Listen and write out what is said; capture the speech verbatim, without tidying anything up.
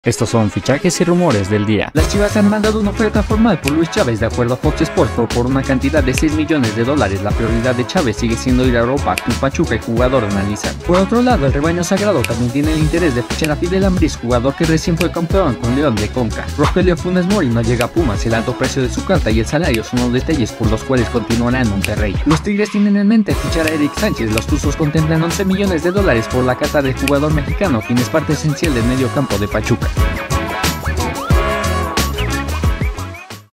Estos son fichajes y rumores del día. Las Chivas han mandado una oferta formal por Luis Chávez. De acuerdo a Fox Sports, por, por una cantidad de seis millones de dólares. La prioridad de Chávez sigue siendo ir a Europa, Club Pachuca y jugador analizar. Por otro lado, el rebaño sagrado también tiene el interés de fichar a Fidel Ambriz, jugador que recién fue campeón con León de Conca. Rogelio Funes Mori no llega a Pumas. El alto precio de su carta y el salario son los detalles por los cuales continuará en Monterrey. Los Tigres tienen en mente fichar a Eric Sánchez. Los Tuzos contemplan once millones de dólares por la carta del jugador mexicano, quien es parte esencial del medio campo de Pachuca.